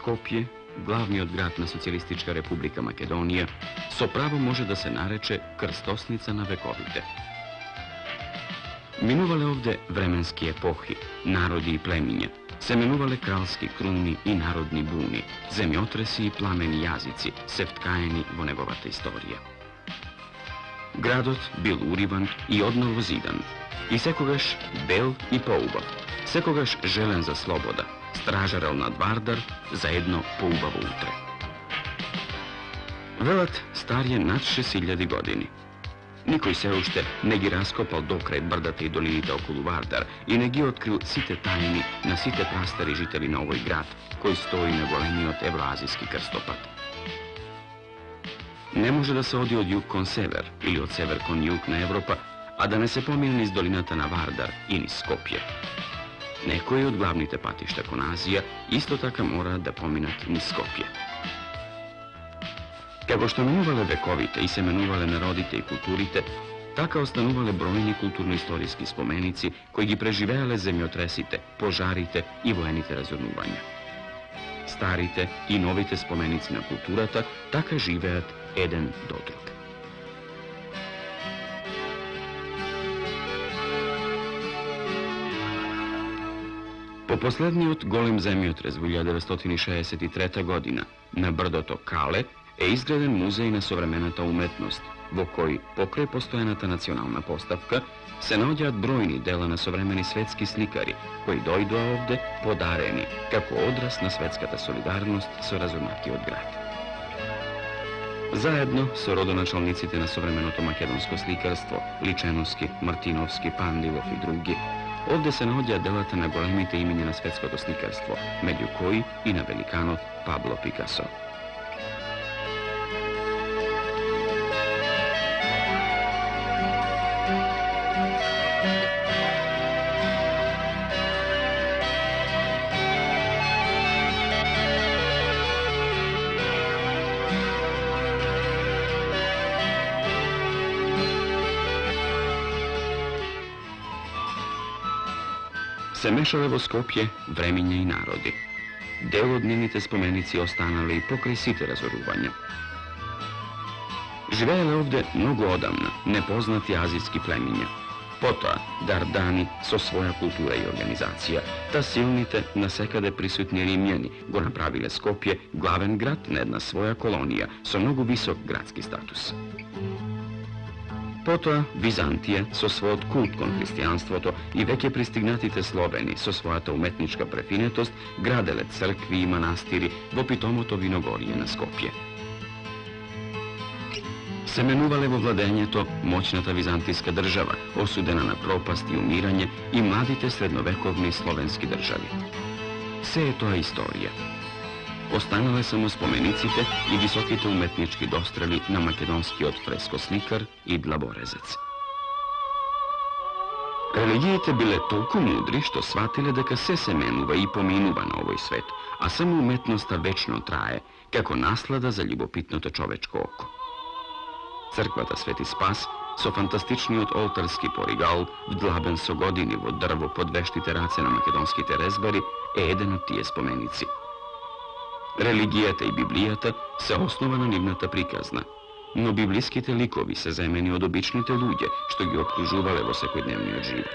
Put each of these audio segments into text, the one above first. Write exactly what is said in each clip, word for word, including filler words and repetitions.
Skopje, glavni od gradna Socijalistička republika Makedonija, so pravo može da se nareče krstosnica na vekovite. Minuvale ovde vremenski epohi, narodi i pleminja, se menuvale kralski kruni i narodni buni, zemljotresi i plameni jazici, seftkajeni vo negovata istorija. Gradot bil urivan i odnovo zidan, i sekogaš bel i poubav, sekogaš želen za sloboda, stražaral nad Vardar, zajedno poubavo utre. Velat star je nad šest hiljada godini. Nikoj se ušte ne gi raskopal dokraj brdate i dolinite okolo Vardar i ne gi otkril site tajni na site prastari žiteli na ovoj grad, koji stoji na golemi od evroazijski krstopad. Ne može da se odi od jug kon sever ili od sever kon jug na Evropa, a da ne se pomine niz dolinata na Vardar i niz Skopje. Neko je od glavnite patišta kon Azija, isto taka mora da pominat niz Skopje. Kako što menuvale vekovite i se menuvale narodite i kulturite, taka ostanuvale brojni kulturno-istorijski spomenici koji gi preživejale zemljotresite, požarite i vojenite razornuvanja. Starite i novite spomenici na kulturata taka živejat eden do drug. Po poslednji od golem zemljotres hiljada devetsto šezdeset treća godina na brdoto Kale je izgraden muzej na sovremenata umetnost, vo koji pokraj postojanata nacionalna postavka se naođat brojni dela na sovremeni svetski slikari koji dojdu ovde podareni kako odraz na svetskata solidarnost so razornati od grada. Zajedno so rodonačalnicite na sovremenoto makedonsko slikarstvo, Ličenovski, Martinovski, Pandilov i drugi. Ovde se naođa delata na golemite imenje na svetskoto slikarstvo, među koji i na velikanot Pablo Picasso. Se mešale vo Skopje vreminje i narodi. Deo od njenite spomenici ostanali pokraj site razoruvanja. Živejale ovde mnogo odavna nepoznati azijski pleminja. Pota Dardani so svoja kultura i organizacija, ta silnite nasekade prisutni Rimljani go napravile Skopje glaven grad na jedna svoja kolonija so mnogo visok gradski status. Potom Vizantije so svojot kult kon hristijanstvoto i vek je pristignatite Sloveni so svojata umetnička prefinetost gradele crkvi i manastiri vo pitomoto vinogorije na Skopje. Se menuvale vo vladenje to moćnata vizantijska država, osudena na propast i umiranje i mladite srednovekovni slovenski državi. Sve je to istorija. Ostanale samo spomenicite i visokite umetnički dostreli na makedonski od fresko slikar i dlaborezec. Religijete bile toliko mudri što shvatile da ka se se menuva i pominuva na ovoj svet, a samo umetnosta večno traje, kako naslada za ljubopitnoto čovečko oko. Crkvata Sveti Spas so fantastični od oltarski porigal, vdlaben so godini vo drvo pod veštite race na makedonskite rezbari, e eden od tije spomenici. Religijata i biblijata se osnova na nivnata prikazna, no biblijskite likovi se zemeni od običnite ludje, što gi okružuvale vo svakodnevni život.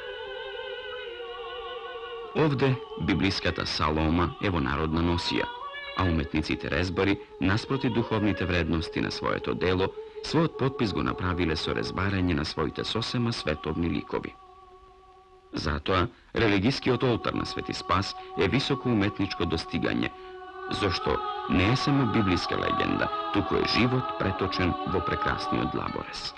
Ovde biblijskata Saloma evo narodna nosija, a umetnicite rezbari, nasproti duhovnite vrednosti na svoje to delo, svojot potpis go napravile so rezbaranje na svojite sosema svetovni likovi. Zato, religijski od oltar na Sveti Spas je visoko umetničko dostiganje, zašto ne je samo biblijska legenda, tuko je život pretočen vo prekrasni od dlaborez.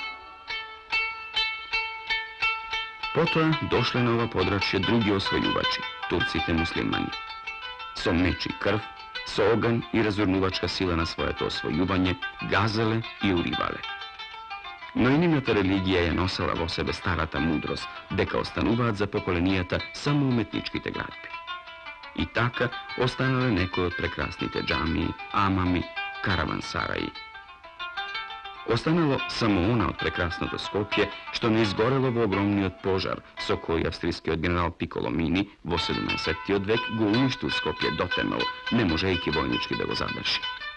Potom došle na ova podračje drugi osvojuvači, Turcite muslimani. So meč i krv, so oganj i razornuvačka sila na svoje to osvojuvanje, gazale i urivale. No i nimata religija je nosila vo sebe starata mudrost, deka ostanuvat za pokolenijata samo umetničkite gradbi. I taka ostanale neko od prekrasnite džamiji, amami, karavansaraji. Останало само она од прекрасното Скопје, што не изгорело во огромниот пожар, со кој австрискиот генерал Пиколомини во седумнаесеттиот век го уништил Скопје дотемел, не можејќи војнички да го задржи.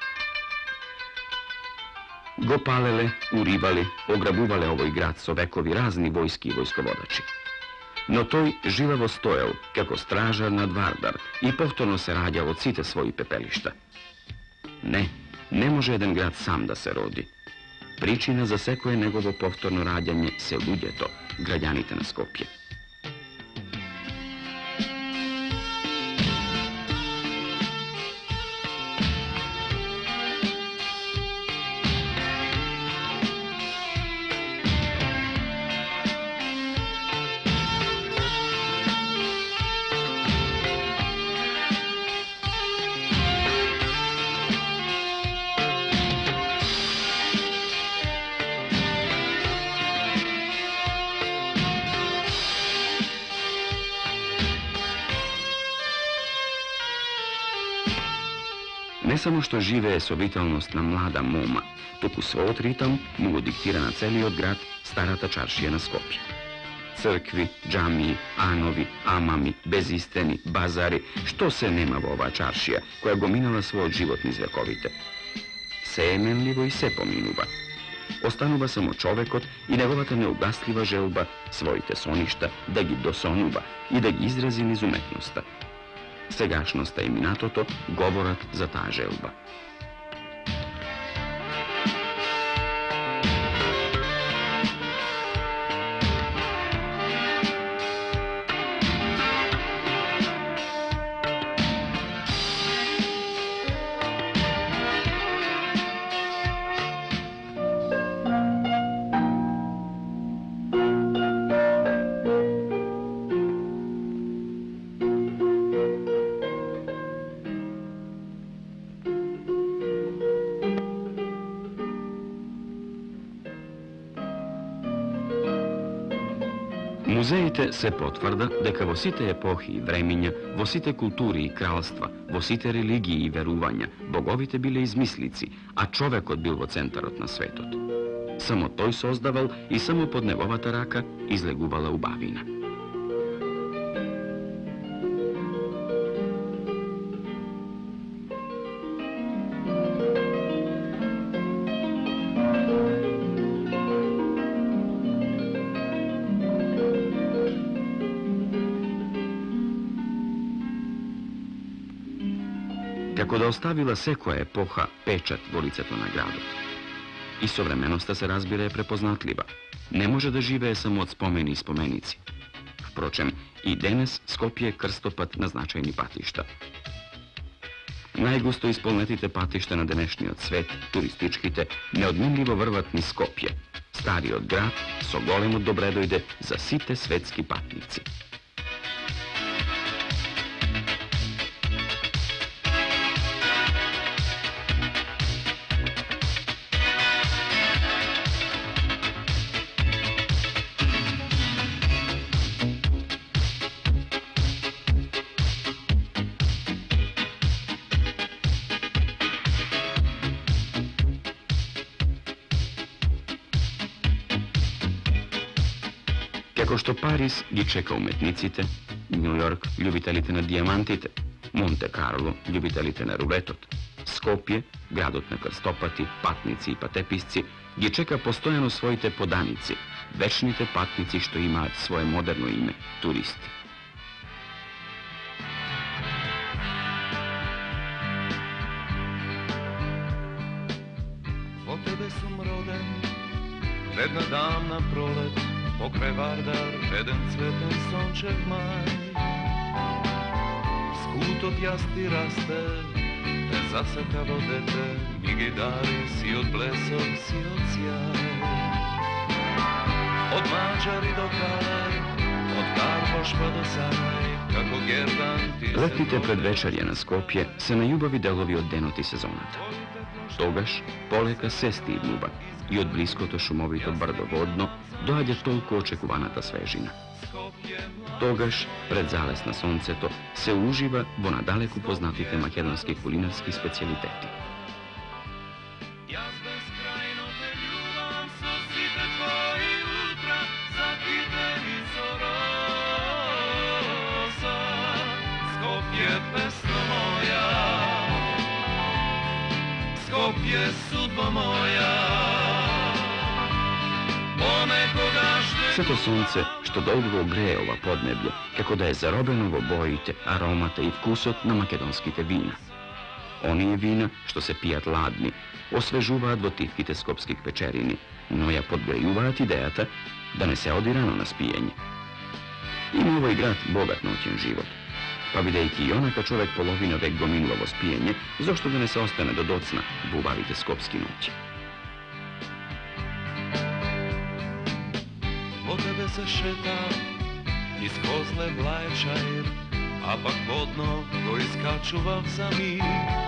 Го палеле, уривале, ограбувале овој град со векови разни војски и војсководачи. Но тој живево стоел како стражар над Вардар и повторно се раѓал од сите своји пепелишта. Не, не може еден град сам да се роди. Причина за секое негово повторно раѓање се луѓето, граѓаните на Скопје. Не само што живее со виталност на млада мома, туку својот ритам му го диктира на целиот град старата чаршија на Скопје. Цркви, џамии, анови, амами, безистени, базари, што се нема во оваа чаршија, која го минала својот живот низ вековите. Се е менливо и се поминува. Останува само човекот и неговата неугаслива желба своите соништа да ги досонува и да ги изрази низ уметноста. Сегашноста и минатото говорат за таа желба. Музеите се потврда дека во сите епохи и времиња, во сите култури и кралства, во сите религии и верувања, боговите биле измислици, а човекот бил во центарот на светот. Само тој создавал и само под неговата рака излегувала убавина. Како да оставила секоја епоха печат во лицето на градот. И современоста се разбира е препознатлива. Не може да живее само од спомени и споменици. Впрочем, и денес Скопје е крстопат на значајни патишта. Најгусто исполнетите патишта на денешниот свет, туристичките, неодминливо врват низ Скопје, стариот град со големо добредојде за сите светски патници. Како што Париз ги чека уметниците, Њу Јорк љубителите на дијамантите, Монте Карло љубителите на рулетот, Скопје, градот на крстопати, патници и патеписци, ги чека постојано своите поданици, вечните патници што имаат свое модерно име – туристи. Во тебе сум роден, една дамна пролет, покрај Вардар, еден цветен сончев мај. Скутот јас ти расте, те засака во дете, ми ги дари си од блесок, си од сјај. Од Маđари до Кале, од Карпаш па до Сарај, како Гердан ти... Летните предвечерја на Скопје се најубави делови од денот и сезоната. Тогаш полека се стивнува и од блиското шумовито брдо водно доаѓа толку очекуваната свежина. Тогаш, пред залез на сонцето, се ужива во надалеку познатите македонски кулинарски специјалитети. Skopje, sudbo moja. Ponekoga što... Sve to sunce što dolgo greje ova podneblje, kako da je zarobljenovo bojite, aromata i vkusot na makedonskite vina. Oni je vina što se pijat ladni, osvežuvat votivkite skopskih pečerini, no ja podgrejuvat idejata da ne se odi rano na spijenje. Ima ovaj grad bogat noćen život, pa videjki i onaka čovek polovina vek gominulovo spijenje, zašto da ne se ostane do docna, bubavite skopski noći. Po tebe se šeta iz kozle vlaje čajer, a pak vodno ko iskačuvav za mir.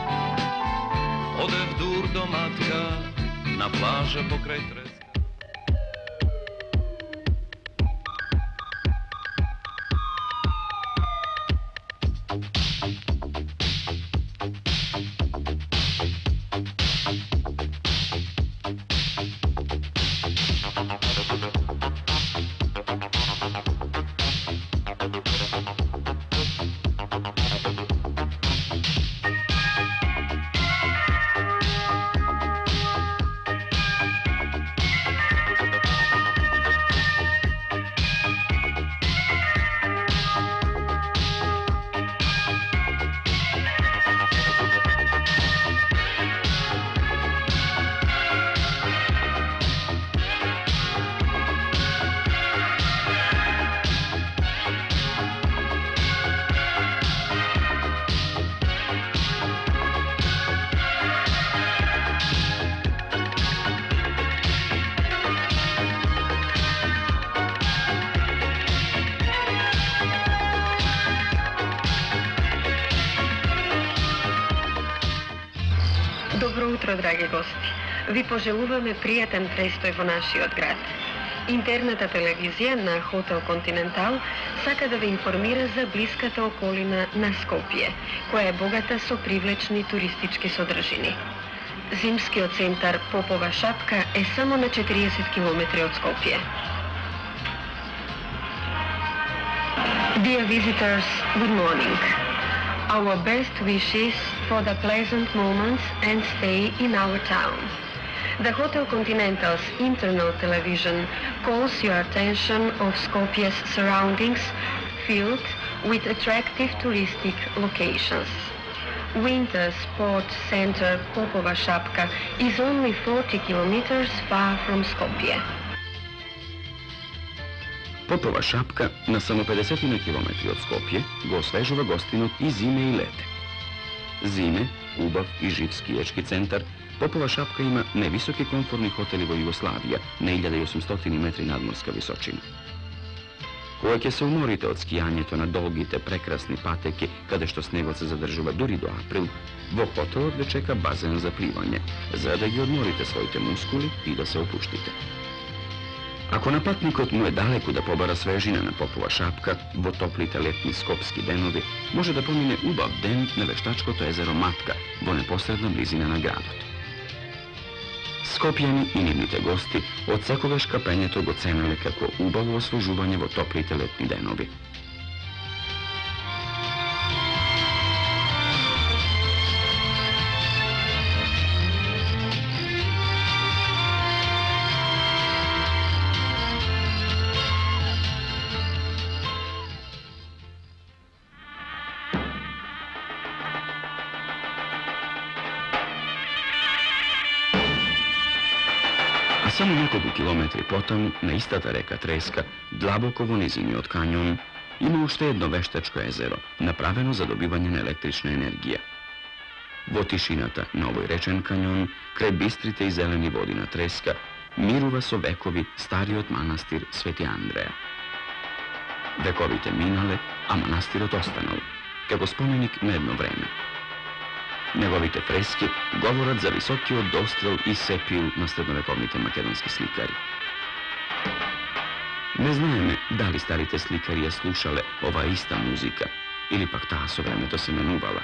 Ode vdur do matka, na plaže pokraj treska. Dobro утро, драги гости. Ви пожелуваме пријатен престој во нашиот град. Интерната телевизија на Хотел Континентал сака да ве информира за блиската околина на Скопје, која е богата со привлечни туристички содржини. Зимскиот центар Попова шапка е само на четириесет километри од Скопје. Dear visitors, good morning. Our best wishes for the pleasant moments and stay in our town. The Hotel Continental's internal television calls your attention of Skopje's surroundings filled with attractive touristic locations. Winter Sports Center Popova Šapka is only forty kilometers far from Skopje. Popova šapka na samo pedeset kilometri od Skopje go osvežava gostinot i zime i lete. Zime, ubav i živ skijački centar, Popova šapka ima nevisoki komforni hotel vo Jugoslavija na hiljadu osamsto metri nadmorska visočina. Uvek se umorite od skijanjeta na dolgite, prekrasni pateke, kada što snegoca zadržava duri do april, vo hotelu gde čeka bazen za plivanje, za da gi odmorite svojite muskuli i da se opuštite. Ako naplatnikot mu je daleko da pobara svežina na Popova šapka, vo toplite letni skopski denovi, može da pomine ubav den na veštačko to jezero Matka, vo neposredna blizina na gradot. Skopjani i nivnite gosti od svakoveška penjetog ocenile kako ubavo osvežuvanje vo toplite letni denovi. A samo nekoliko kilometri potom, na istata reka Treska, dlaboko vo nizini od kanjon, ima ušte jedno veštačko jezero, napraveno za dobivanje električne energije. Vo tišinata na ovoj rečen kanjon, kraj bistrite i zeleni vodina Treska, miruva so vekovi stari od manastir Sveti Andreja. Vekovite minale, a manastirot ostanal, kako spomenik na jedno vreme. Njegovite freske govorat za visoki od dostrel i sepil na srednovekovnite makedonski slikari. Ne znajeme da li starite slikarije slušale ova ista muzika, ili pak ta so vreme to se menuvala.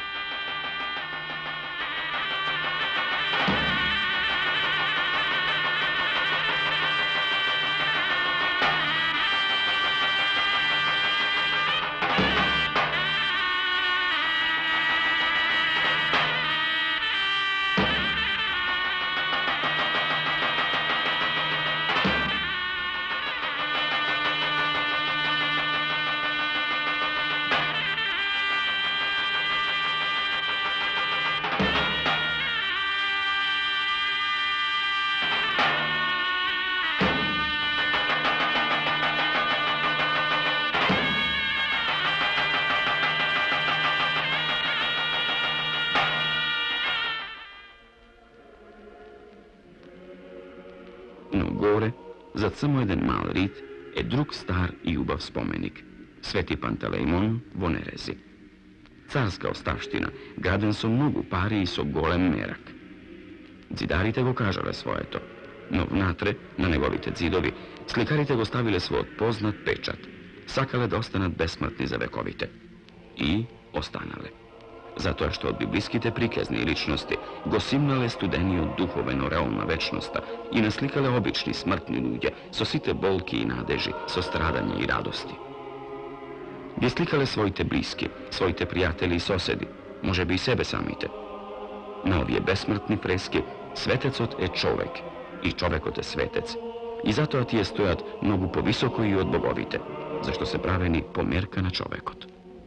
Zad samo jeden mal rit, e drug star i ljubav spomenik. Sveti Pantelejmon vo Nerezi. Carska ostavština, graden so mnogu pari i so golem merak. Zidarite go kažale svojeto, no vnatre, na njegovite zidovi, slikarite go stavile svoj poznat pečat, sakale da ostanat besmrtni za vekovite. I ostanale. Zato što od biblijskite prikazni ličnosti go simnale studeniju duhoveno realna večnosta i naslikale obični smrtni ljudje, so site bolki i nadeži, so stradanje i radosti. Bi slikale svojite bliski, svojite prijatelji i sosedi, može bi i sebe samite. Na ovije besmrtni freski svetecot je čovek i čovekot je svetec. I zato ti je stojat mnogu povisoko i od bogovite, zašto se praveni pomerka na čovekot.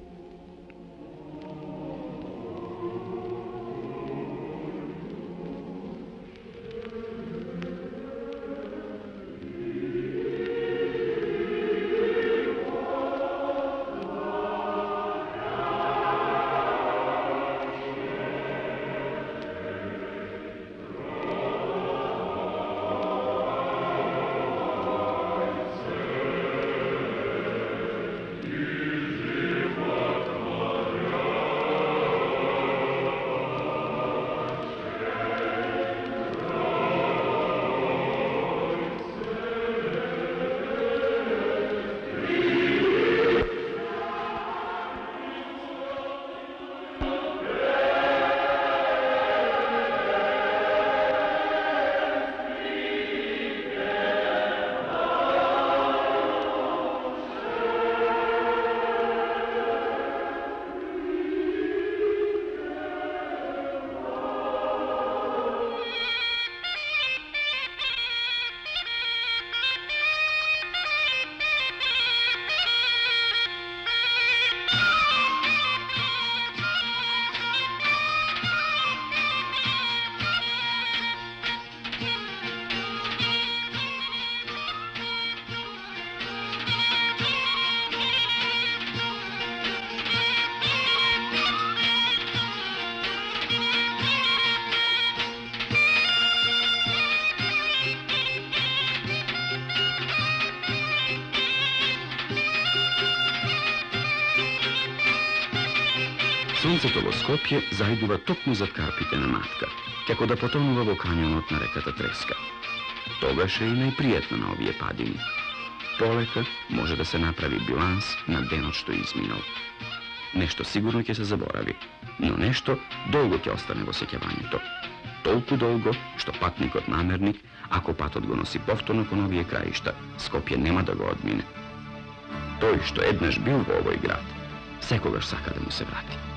Suncetovo Skopje zajduva topno zad Karpitena matka, kako da potonuva vo kanjonot na rekata Treska. Togaše i najprijetno na ovije padini. Poleka može da se napravi bilans na denot što izminul. Nešto sigurno će se zaboravi, no nešto dolgo će ostane vo sjećavanju to. Toliko dolgo što patnikot namernik, ako patot go nosi povtorno ko novije krajišta, Skopje nema da go odmine. To i što jednaš bil u ovoj grad, sekogaš saka da mu se vrati.